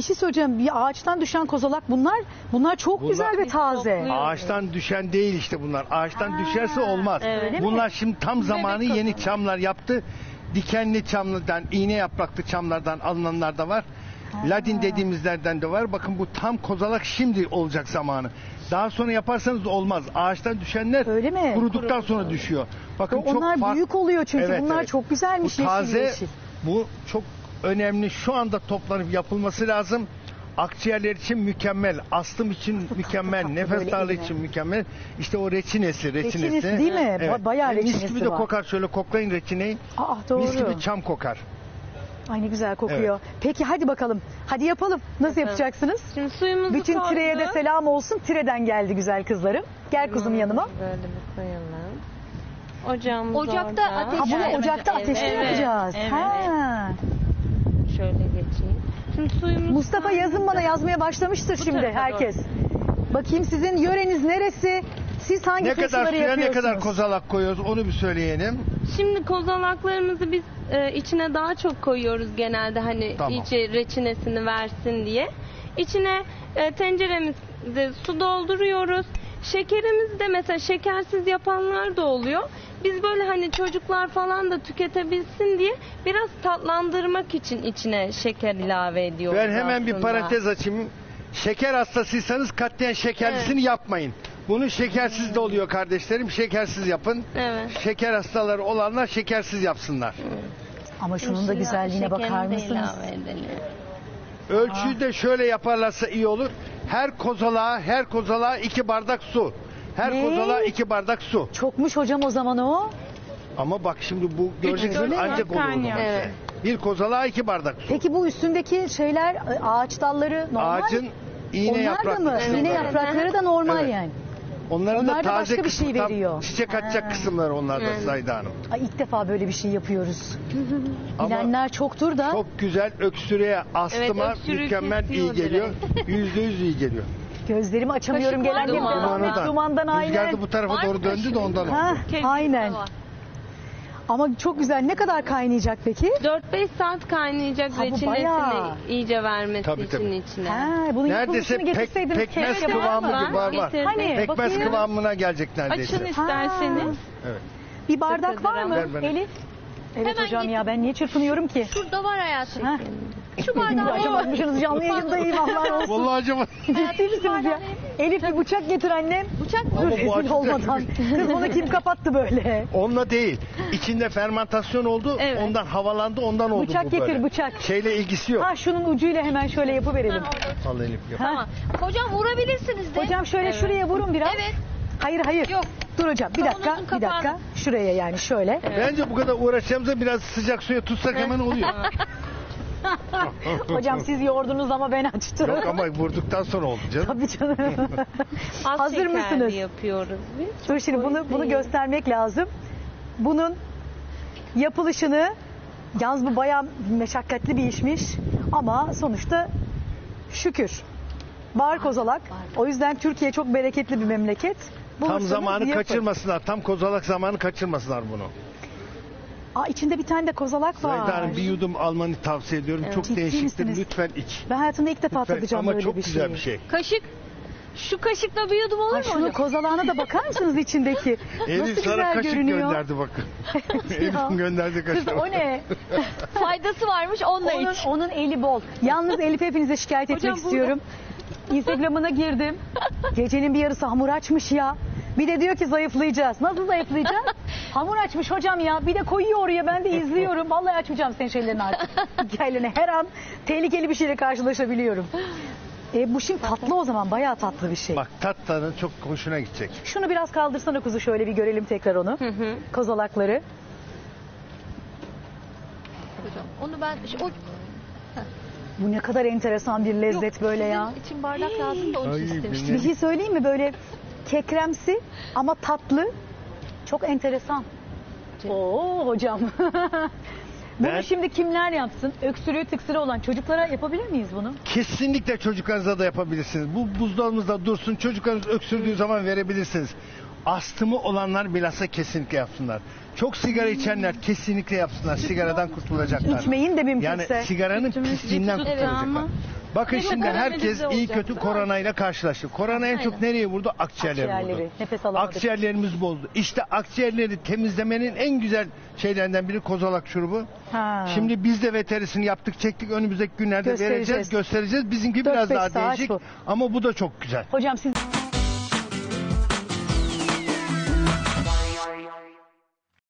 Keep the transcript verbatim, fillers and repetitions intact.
şey söyleyeceğim. Bir ağaçtan düşen kozalak bunlar. Bunlar çok Bunlar- güzel ve taze. Ağaçtan düşen değil işte bunlar. Ağaçtan Ha, düşerse olmaz. öyle mi? Bunlar şimdi tam zamanı Bebek yeni kozalak. çamlar yaptı. Dikenli çamlardan, iğne yapraklı çamlardan alınanlar da var. Ladin dediğimizlerden de var. Bakın bu tam kozalak şimdi olacak zamanı. Daha sonra yaparsanız olmaz. Ağaçtan düşenler Öyle mi? kuruduktan sonra düşüyor. Bakın çok Onlar fark- büyük oluyor çünkü. Evet, bunlar evet. çok güzelmiş. Bu yeşil taze, yeşil. bu çok önemli. Şu anda toplanıp yapılması lazım. Akciğerler için mükemmel, astım için mükemmel, tatlı nefes böyle darlığı eline. için mükemmel. İşte o reçinesi, reçinesi. Reçinesi değil mi? Ba- bayağı Ve Mis reçinesi gibi de var. kokar, şöyle koklayın reçineyi. Aa, doğru. Mis gibi çam kokar. Ay ne güzel kokuyor. Peki hadi bakalım. Hadi yapalım. Nasıl yapacaksınız? Şimdi suyumuzu Bütün koyduk. Tire'ye de selam olsun. Tire'den geldi güzel kızlarım. Gel kuzum yanıma. Böyle bir koyalım. Ocağımız Ocakta orada. ateş- Ha bunu Evet, ocakta evet, ateşte evet, yapacağız. evet. Ha. Şöyle geçeyim. Şimdi suyumuzu Mustafa yazın bana yazmaya başlamıştır şimdi tarafa herkes. Bakayım sizin yöreniz neresi? Siz hangi Ne kadar turşuları suya ne yapıyorsunuz? kadar kozalak koyuyoruz onu bir söyleyelim. Şimdi kozalaklarımızı biz e, içine daha çok koyuyoruz genelde hani Tamam. iyice reçinesini versin diye. İçine e, tenceremizde su dolduruyoruz. Şekerimizi de mesela şekersiz yapanlar da oluyor. Biz böyle hani çocuklar falan da tüketebilsin diye biraz tatlandırmak için içine şeker ilave ediyoruz. Ben hemen bir aslında. parantez açayım. Şeker hastasıysanız katliyen şekerlisini yapmayın. Bunu şekersiz de oluyor kardeşlerim. Şekersiz yapın. Evet. Şeker hastaları olanlar şekersiz yapsınlar. Ama şunun da güzelliğine bakar Şekerini de mısınız? ilave edelim. Ölçüyü de şöyle yaparlarsa iyi olur. Her kozalağa, her kozalağa iki bardak su. Her Ne? kozalağa iki bardak su. Çokmuş hocam o zaman o. Ama bak şimdi bu gördüğünüz öyle mi? ancak olur o zaman. Evet. Bir kozalağa iki bardak su. Peki bu üstündeki şeyler ağaç dalları normal. Ağacın iğne Onlar da yapraklı mı? kısımları. İğne yaprakları da normal Evet. yani. Onların Onlar da da taze başka bir şey kısmı, tam veriyor. çiçek açacak Ha. kısımları onlar da Evet. Zahide Hanım. Ay ilk defa böyle bir şey yapıyoruz. Ama Bilenler çoktur da. çok güzel öksürüğe, astıma Evet, öksürüğü mükemmel iyi kesiyor geliyor. Yüzde yüz iyi geliyor. Gözlerimi açamıyorum Kaşık var gelen mı? gibi. Dumanı Ahmet dumandan Rüzgar aynen. da bu tarafa Var doğru mı döndü de kaşığı? ondan oldu. Ha, Keyifli aynen. var. Ama çok güzel. Ne kadar kaynayacak peki? dört beş saat kaynayacak Ha, bu reçinesini bayağı. iyice vermesi Tabii, için tabii. içine. Ha, bunun Neredeyse yapılışını pek, getirseydiniz pekmez keşke. kıvamı var, gibi var var. getirdim. Hani Pekmez bakayım. kıvamına gelecek neredeyse. Açın isterseniz. Evet. Bir bardak var mı Ver bana. Elif? Evet Hemen hocam getir. ya ben niye çırpınıyorum ki? Şurada var hayatım. Ha? Şu bardağı Acımamışsınız canlı yayındayım Allah olsun. Vallahi acaba. Ciddi misiniz ya? Elif bir bıçak getir annem. Bıçak Dur Ama bu rezil acı olmadan. Kız bunu kim kapattı böyle? Onunla değil. İçinde fermentasyon oldu. Evet. Ondan havalandı. Ondan oldu Bıçak bu getir, böyle. bıçak. Şeyle ilgisi yok. Ha şunun ucuyla hemen şöyle yapıverelim. Al Elif yap. Ha. Hocam vurabilirsiniz de. Hocam şöyle şuraya vurun biraz. Evet. Hayır hayır. Yok. Dur hocam bir dakika Kavanozun bir dakika. kapağını. Şuraya yani şöyle. Bence bu kadar uğraşacağımıza biraz sıcak suya tutsak hemen oluyor. Hocam siz yoğurdunuz ama ben açtım. Yok ama vurduktan sonra oldu canım. Tabii canım. Az Hazır şekerli mısınız? yapıyoruz biz. Dur şimdi bunu bunu göstermek lazım. Bunun yapılışını yalnız bu bayağı meşakkatli bir işmiş ama sonuçta şükür. Bar kozalak. O yüzden Türkiye çok bereketli bir memleket. Tam Bulursanız zamanı yapın. kaçırmasınlar. Tam kozalak zamanı kaçırmasınlar bunu. Aa, içinde bir tane de kozalak var. Zahide Hanım bir yudum almanı tavsiye ediyorum. Çok Ciddi değişiktir. misiniz? Lütfen iç. Ben hayatımda ilk defa Lütfen. tadacağım Ama böyle çok bir güzel şeyi. bir şey. Kaşık. Şu kaşıkla bir yudum olur Ay mu şunun hocam? kozalağına da bakar mısınız içindeki? Elif Nasıl sana güzel kaşık görünüyor. gönderdi bakın. Elif Ya. gönderdi Kız kaşık. o ne? Faydası varmış onunla Onun, iç. onun eli bol. Yalnız Elif hepinize şikayet etmek Hocam burada- istiyorum. Instagram'ına girdim. Gecenin bir yarısı hamur açmış ya. Bir de diyor ki zayıflayacağız. Nasıl zayıflayacağız? Hamur açmış hocam ya. Bir de koyuyor oraya. Ben de izliyorum. Vallahi açmayacağım senin şeylerini artık. Hikayelerini. Her an tehlikeli bir şeyle karşılaşabiliyorum. E, bu şimdi tatlı o zaman. Bayağı tatlı bir şey. Bak tat tadın çok hoşuna gidecek. Şunu biraz kaldırsana kuzu şöyle bir görelim tekrar onu. Hı hı. Kozalakları. Hocam onu ben şu- o Bu ne kadar enteresan bir lezzet Yok, böyle sizin ya. için bardak lazım da onun için Ay, istemiştim. Bir şey söyleyeyim mi? Böyle kekremsi ama tatlı. Çok enteresan. Oo hocam. Bunu Ben- şimdi kimler yapsın? Öksürüğü tıksırı olan çocuklara yapabilir miyiz bunu? Kesinlikle çocuklarınıza da yapabilirsiniz. Bu buzdolabınızda dursun. Çocuklarınız öksürdüğü zaman verebilirsiniz. Astımı olanlar bilhassa kesinlikle yapsınlar. Çok sigara içenler kesinlikle yapsınlar. Sigaradan kurtulacaklar. İçmeyin de mümkünse. Yani sigaranın pisliğinden Evet kurtulacaklar. ama- Bakın Benim şimdi korona herkes bizde iyi olacak. kötü koronayla karşılaştı. Korona en çok Aynen. nereye vurdu? Akciğerleri vurdu. Akciğerleri, nefes alamadık. Akciğerlerimiz bozdu. İşte akciğerleri temizlemenin en güzel şeylerinden biri kozalak şurubu. Ha. Şimdi biz de veterisini yaptık, çektik. Önümüzdeki günlerde Göstereceğiz. vereceğiz, göstereceğiz. Bizimki Dört biraz beş daha saat değişik bu. ama bu da çok güzel. Hocam siz...